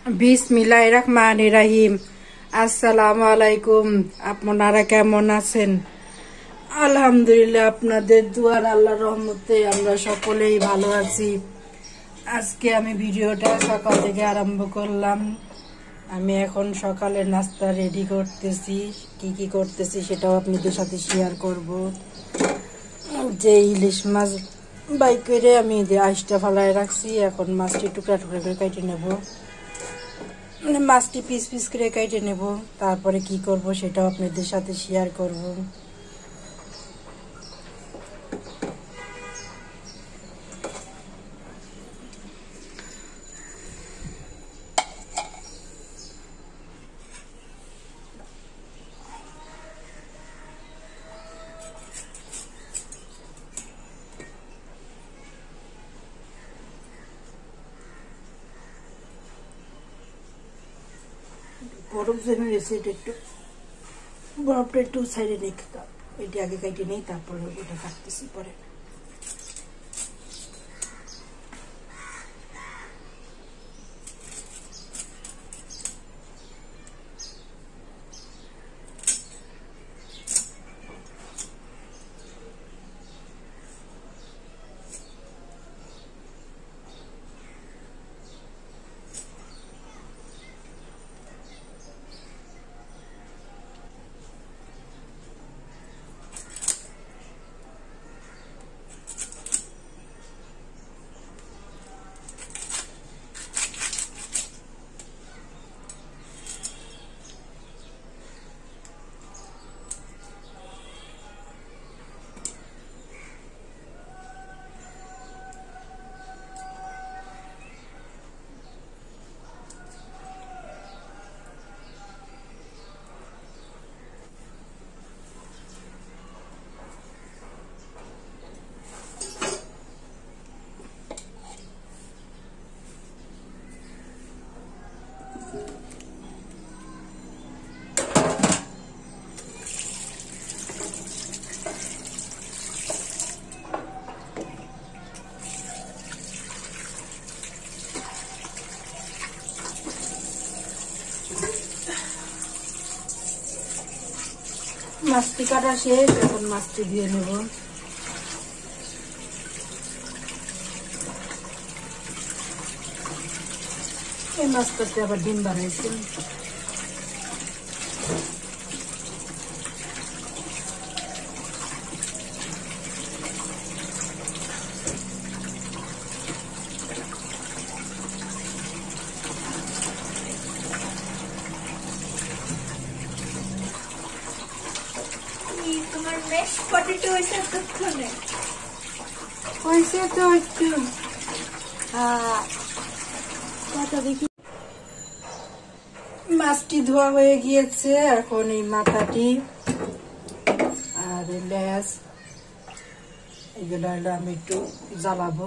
বিসমিল্লাহিররহমানিররহিম। আসসালামু আলাইকুম। আপনারা কেমন আছেন? আলহামদুলিল্লাহ, আপনাদের দুয়ার আল্লাহর রহমতে আমরা সকলেই ভালো আছি। আজকে আমি ভিডিওটা সকাল থেকে আরম্ভ করলাম। আমি এখন সকালের নাস্তা রেডি করতেছি। কি করতেছি সেটাও আপনাদের সাথে শেয়ার করব। যে ইলিশ মাছ বাই করে আমি যে আইসটা ফালায় রাখছি, এখন মাছটি টুকরা টুকরা করে কেটে নেব। মাছটি পিস পিস করে কেটে নেব, তারপরে কি করব সেটাও আপনাদের সাথে শেয়ার করব। বরফ জমে রয়েছে, এটা একটু বরফটা একটু সাইডে রেখে এটি আগে কেটে নেই, তারপরে ওটা কাটতেছি পরে। মাছটি কাটা শেষ, এখন মাছটি দিয়ে নেব। এই মাছটাতে আবার ডিম বানাইছি। তোমার মেশ পটেটো হয়েছে ততক্ষণে হয়েছে তো একটু দেখি। মাছটি ধোয়া হয়ে গিয়েছে, এখন এই মাথাটি আর লেজ এগুলো হলো আমি একটু জ্বালাবো।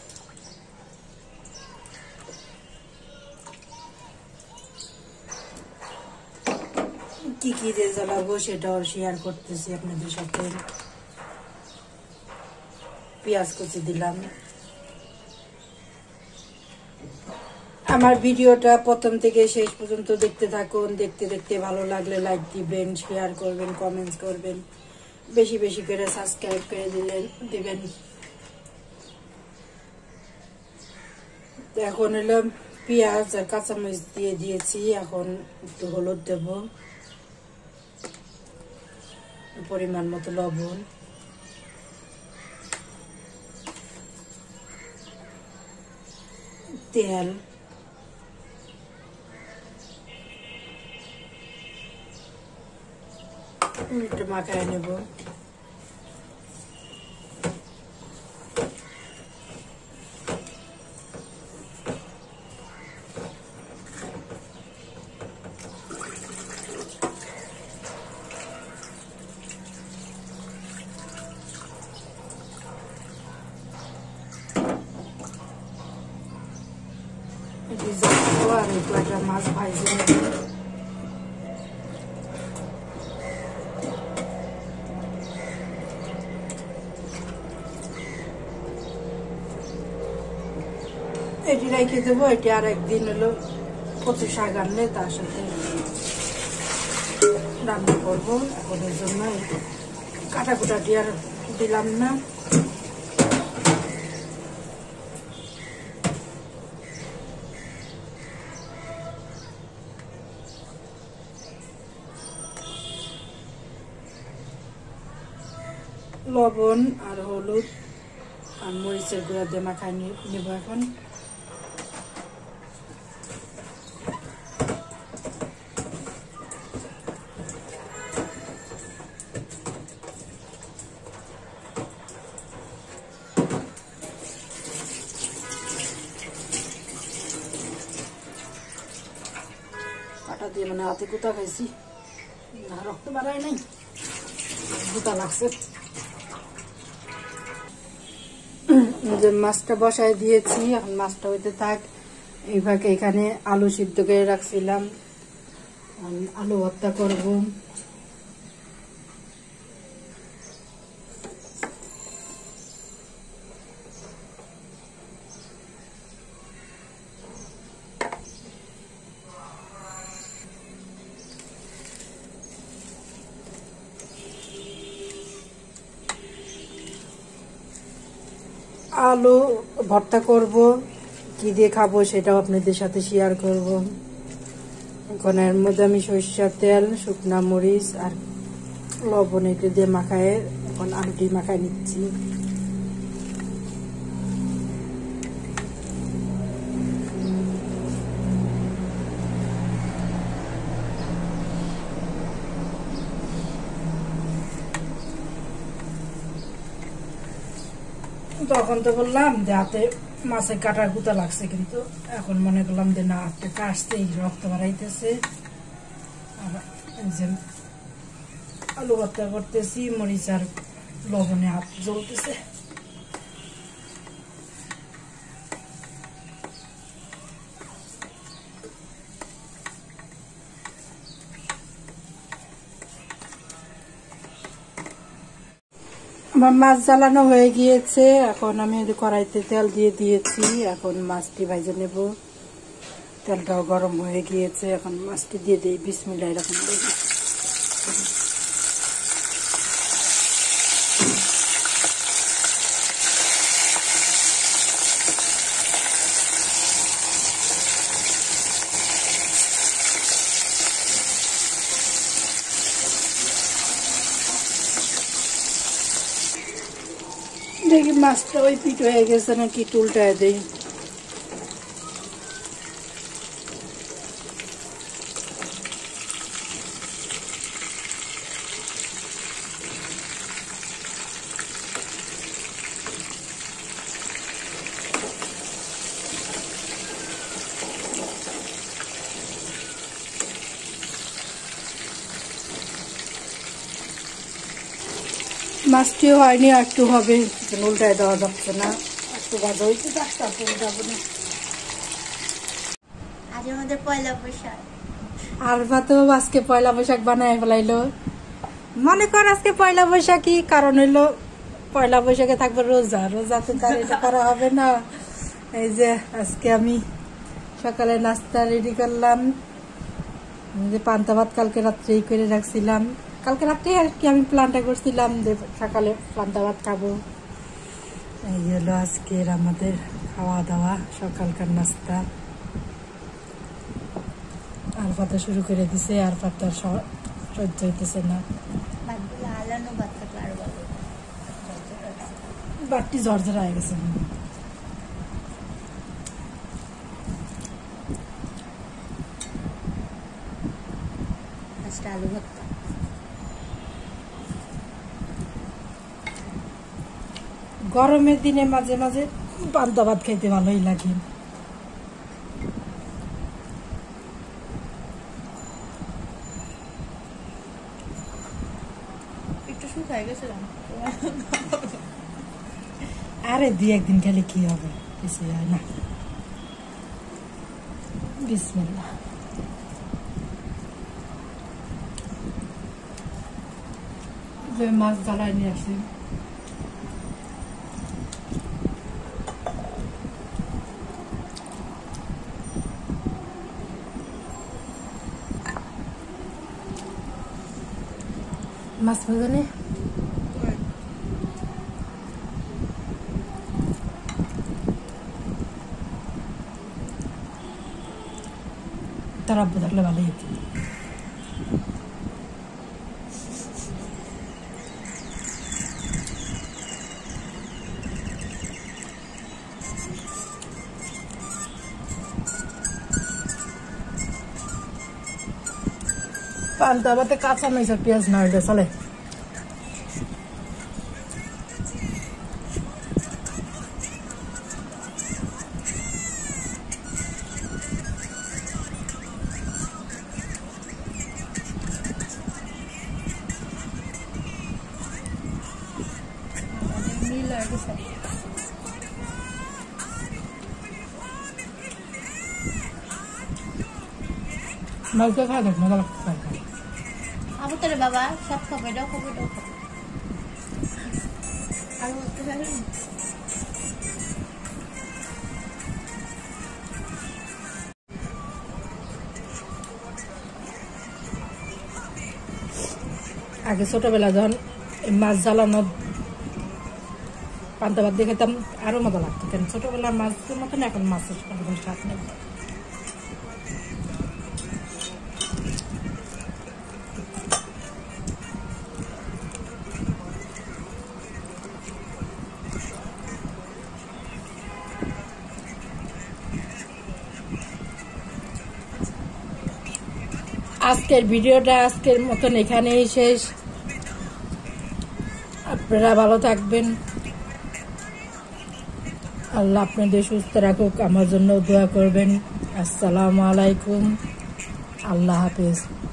কি দিয়ে জ্বালাবো সেটাও শেয়ার করতেছি আপনাদের সাথে। পেঁয়াজ কুচি দিলাম। আমার ভিডিওটা প্রথম থেকে শেষ পর্যন্ত দেখতে থাকুন। দেখতে দেখতে ভালো লাগলে লাইক দিবেন, শেয়ার করবেন, কমেন্টস করবেন, বেশি বেশি করে সাবস্ক্রাইব করে দিবেন। এখন হলো পেঁয়াজ আর কাঁচামরিচ দিয়ে দিয়েছি, এখন একটু হলুদ দেব, পরিমাণ মতো লবণ, তেল, একটু মাখায় নেব। আর একটু একটা মাছ ভাজে নেব। এটি রেখে দেবো। এটি আর একদিন হলো কচু শাক আনলে তার সাথে রান্না করবো। এখন এর জন্য কাটাকুটাটি আর দিলাম না। লবণ আর হলুদ আর মরিচের গুঁড়া দিয়ে মাখায় নেব এখন। কাটা দিয়ে মানে হাতে গুতা খাইছি, রক্ত বাড়ায় নাই, গুতা লাগছে। যে মাছটা বসায় দিয়েছি, এখন মাছটা হইতে থাক। এইভাবে এখানে আলু সিদ্ধ করে রাখছিলাম, আলু ভর্তা করব। আলু ভর্তা করব, কি দিয়ে খাবো সেটাও আপনাদের সাথে শেয়ার করব। এখন এর মধ্যে আমি সরিষার তেল, শুকনা মরিচ আর লবণ এগুলো দিয়ে মাখায় এখন আলুটি মাখায় নিচ্ছি। তখন তো বললাম যে হাতে মাছের কাটার গুতা লাগছে, কিন্তু এখন মনে করলাম যে না, হাতটা কাটছে, রক্ত বাড়াইতেছে। আর যে আলু ভর্তা করতেছি, মরিচ আর লবণে হাত জ্বলতেছে। আমার মাছ জ্বালানো হয়ে গিয়েছে, এখন আমি কড়াইতে তেল দিয়ে দিয়েছি। এখন মাছটি ভাজে নেব। তেলটাও গরম হয়ে গিয়েছে, এখন মাছটি দিয়ে দিই। বিসমিল্লাহির রহমানির রহিম। দেখি মাছটা ওই পিঠ হয়ে গেছে নাকি, উল্টায় দেই। মাছটিও হয়নি, একটু হবে, উল্টায় দেওয়া যাচ্ছে না। একটু ভাজা হয়েছে, তারপর উল্টাবো না। আজ আমাদের পয়লা বৈশাখ। আর ভাতো আজকে পয়লা বৈশাখ বানায় ফেলাইলো। মনে কর আজকে পয়লা বৈশাখী, কারণ হইলো পয়লা বৈশাখে থাকবে রোজা, রোজাতে তার এটা করা হবে না। এই যে আজকে আমি সকালে নাস্তা রেডি করলাম, যে পান্তা ভাত কালকে রাত্রেই করে রাখছিলাম। কালকে রাত্রে আর কি আমি প্ল্যানটা করছিলাম যে সকালে পান্তা ভাত খাবো। এই হলো আজকের আমাদের খাওয়া দাওয়া, সকালকার নাস্তা। আর পাতা শুরু করে দিছে, আর পাতা সহ্য হইতেছে না। বাটটি ঝরঝরা হয়ে গেছে। আলু ভর্তা গরমের দিনে মাঝে মাঝে পান্তা ভাত খাইতে ভালোই লাগে। একটু শুকায় গেছিলাম। আরে দুই একদিন খেলে কি হবে, কিছু হয় না। বিসমিল্লাহ। মাছ জ্বালায় নিয়ে আসি। মাছ ভাজা নেই তার আব্বু থাকলে ভালোই হতো পান্তা ভাতে কাঁচা মরিচ আর পেঁয়াজ না হইলে চলে মাছটা খাওয়া দেখ মজা লাগছে আবু তোর বাবা সব খাবে এটাও খাবে এটাও খাবে আর বলতে পারি আগে ছোটবেলা যখন মাছ জ্বালানো পান্তা ভাত দিয়ে খেতাম আরো মজা লাগতো কেন ছোটবেলার মাছের মতন এখন মাছের স্বাদ নেই আজকের ভিডিওটা আজকের মতন এখানেই শেষ আপনারা ভালো থাকবেন আল্লাহ আপনাদের সুস্থ রাখুক আমার জন্য দোয়া করবেন আসসালামু আলাইকুম আল্লাহ হাফেজ